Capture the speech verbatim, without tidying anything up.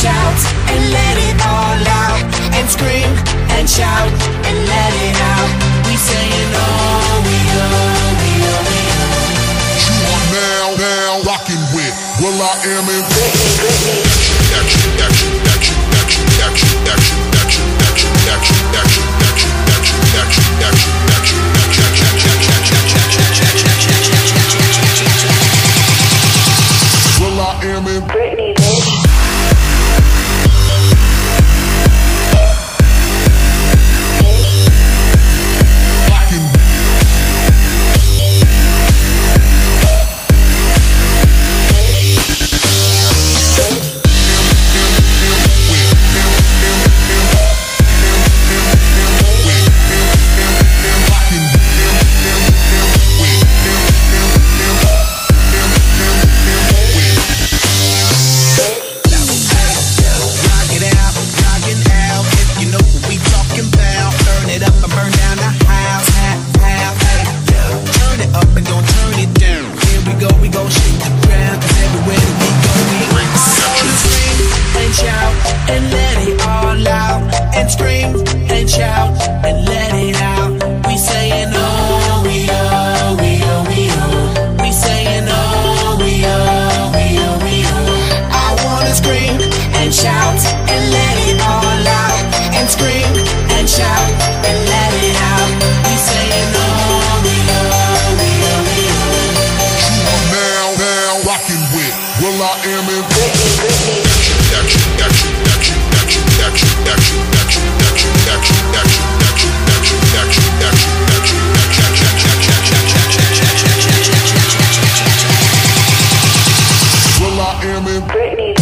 shout and let it all out, and scream and shout and let it out. We saying oh, we oh, we oh, we oh. You are now, now rocking with Will I Am in Britney. Action, action, action, action, action, action, action, action, action, action, action, action, action, action, action, action, Will I Am in Britney. And let it all out, and scream and shout and let it out. We saying oh, we oh, we oh, we oh. We saying oh, we oh, we oh, we oh. I wanna scream and shout and let it all out, and scream and shout and let it out. We saying oh, we oh, we oh, we oh. You are now, now rocking with Will I Am in Britney. Action, action, action, action, action, action, action, action, action, action, action, action, action, action, action, action, action, action, Will I Am in Britney.